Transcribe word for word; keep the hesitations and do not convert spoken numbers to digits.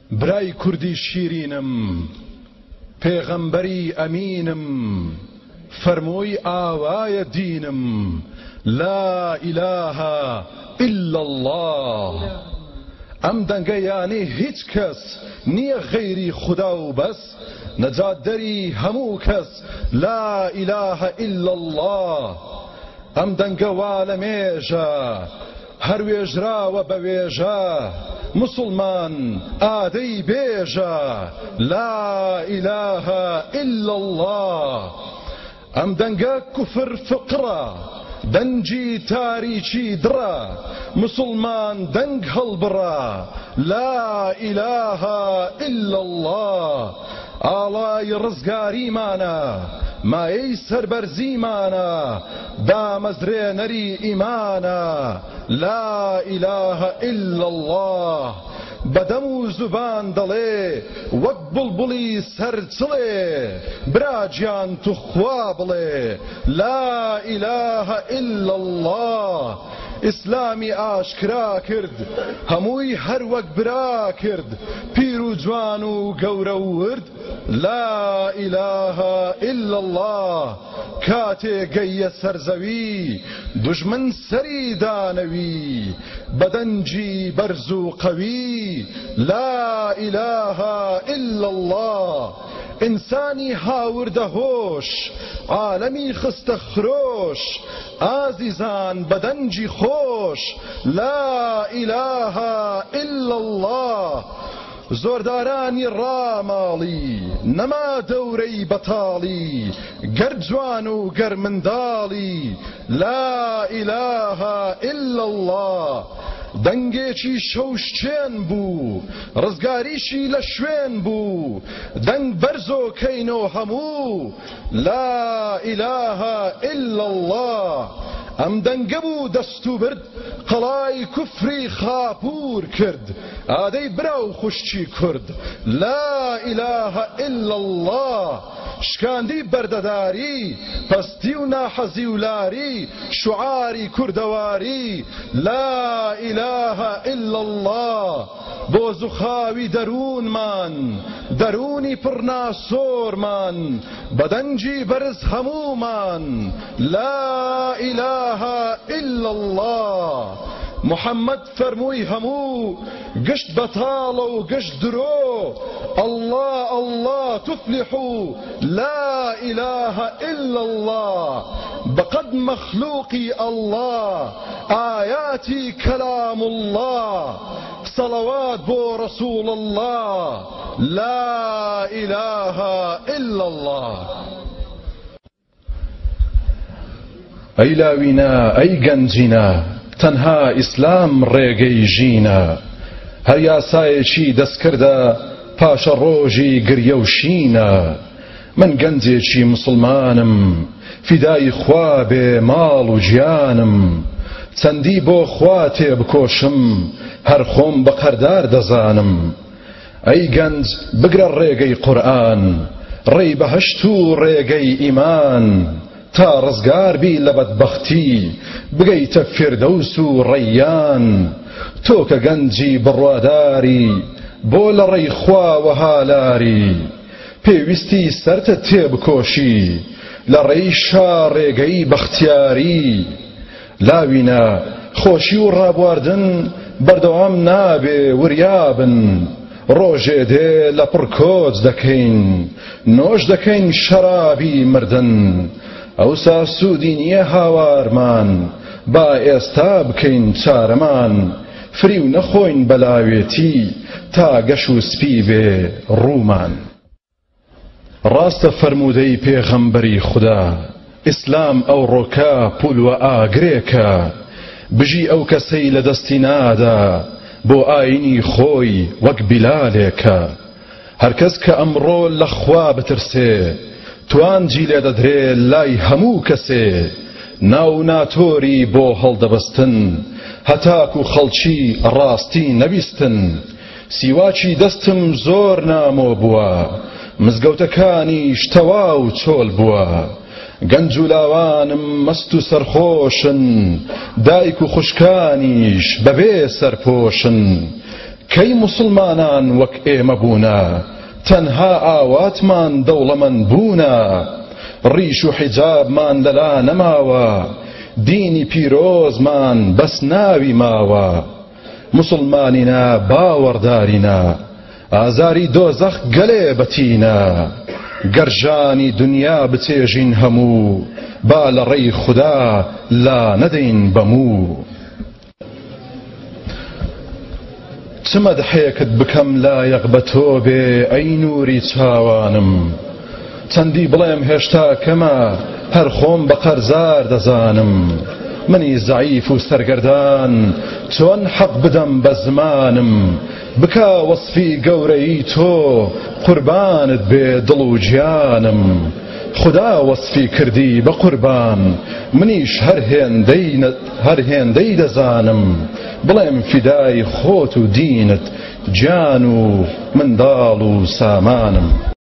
برای کوردی شیرینم پێغەمبەری ئەمینم فەرمووی ئاوایە دینم لا إله إلا الله ئەم دەنگە یانی هیچ کەس نییە غەیری خوددا و بەس نەجاتدەری هەموو کەس لا إله إلا الله ئەم دەنگە وا لە مێژە هەر وێژراوە بە وێژە مسلمان ئادەی بێژە لا إله إلا الله ئەم دەنگە کوفر فقڕە دەنجی تاریکی درە مسلمان دەنگ هەڵبڕە لا إله إلا الله ئاڵای ڕزگاریمانە مایەی سەربەرزیمانە دامەزرێنەری ئیمانە لا إله إلا الله بەدەم و زوبان دەڵێ وەک بڵبوڵی سەرچڵێ براجیان تو خوا بڵێ لا إله إلا الله ئیسلامی ئاشکرا کرد هەمووی هەر وەک برا کرد پیر و جوان و گەورە و ورد لا إله إلا الله کاتێ گەیە سەرزەوی دوژمن سەری دانەوی بەدەنجی بەرز و قەوی لا إله إلا الله ئینسانی هاوردە هۆش عالەمی خستە خرۆش ئازیزان بەدەنجی خۆش لا إله إلا الله زۆردارانی ڕاماڵی نەما دەورەی بەتاڵی گەر جوان و گەر منداڵی لا إله إلا الله دەنگێکی شەوشچێن بوو ڕزگاریشی لە شوێن بوو دەنگ بەرزۆکەینەوە هەموو لا إله إلا الله ئەم دەنگە بوو دەست و برد قەڵای کوفری خاپور کرد ئادەی برا و خوشکی کورد لا إله إلا الله شکاندی بەردەداری پەستی و ناحەزی و لاری شوعاری کوردەواری لا إله إلا الله بۆ زوخاوی دەروونمان دەرونی پڕناسۆرمان بەدەنجی بەرز هەموومان لا إله إلا الله محەممەد فەرمووی هەموو گشت بەتاڵە و گشت درۆ الله الله تفلحوا لا إله إلا الله بقد مخلوقي الله آياتي كلام الله صلوات بو رسول الله لا إله إلا الله أي لاوينا أي گەنجینا تەنها ئیسلام ڕێگەی ژینە هەر یاسایەکی دەستکردە پاشە ڕۆژی گریە و شینە من گەنجێکی مسلمانم فیدای خوا بێ ماڵ و گیانم چەندی بۆ خوا تێبکۆشم هەر خۆم بە قەردار دەزانم ئەی گەنج بگرە ڕێگەی قورئان ڕێی بەهەشت و ڕێگەی ئیمان تا ڕزگار بی لە بەدبەختی بگەیتە فیردەوس و ڕەیان تۆ کە گەنجی بڕواداری بۆ لە ڕێی خواوە هالاری پێویستی سەرتە تێبکۆشی لە ڕێی شا ڕێگەی بەختیاری لاوینە خۆشی و ڕابواردن بەردەوام نابێ وریابن ڕۆژێ دێ لە پڕ کۆچ دەکەین نۆش دەکەین شەرابی مردن ئەوسا سوودی نییە هاوارمان با ئێستا بکەین چارەمان فری و نەخۆین بەلاوێتی تا گەش و سپی بێ ڕوومان ڕاستە فەرموودەی پێغەمبەری خوددا ئیسلام ئەو ڕۆکە پول وە ئاگرێکە بژی ئەو کەسەی لە دەستی نادا بۆ ئاینی خۆی وەک بیلالێکە هەرکەس کە ئەمڕۆ لە خوا بترسێ توانجی لێ دەدرێ لای هەموو کەسێ ناو ناتۆری بۆ هەڵدەبەستن هەتاکو خەڵکی ڕاستی نەبیستن سیواکی دەستم زۆر نامۆ بووە مزگەوتەکانیش تەواو چۆل بووە گەنج و لاوانم مەست و سەرخۆشن دایک و خوشکانیش بەبێ سەرپۆشن کەی مسلمانان وەک ئێمە بوونە تەنها ئاواتمان دەوڵەمەند بوونە ڕیش و حیجابمان لەلا نەماوە دینی پیرۆزمان بەس ناوی ماوە مسلمانینە باوەڕدارینە ئازاری دۆزەخ گەلێ بەتینە گەرژانی دنیا بچێژین هەموو با لە ڕێی خودا لا نەدەین بەموو چ مەدحێکت بکەم لایەق بە تۆ بێ ئەی نووری چاوانم چەندی بڵێم هێشتا کەمە هەر خۆم بە قەرزار دەزانم منی زەعیف و سەرگەردان چۆن حەق بدەم بە زمانم بکا وەسفی گەورەی تۆ قوربانت بێ دڵ و گیانم خدا وەسفی کردی بە قوربان منیش هەر هێندەی دەزانم بڵێم فیدای خۆت و دینت گیان و منداڵ و سامانم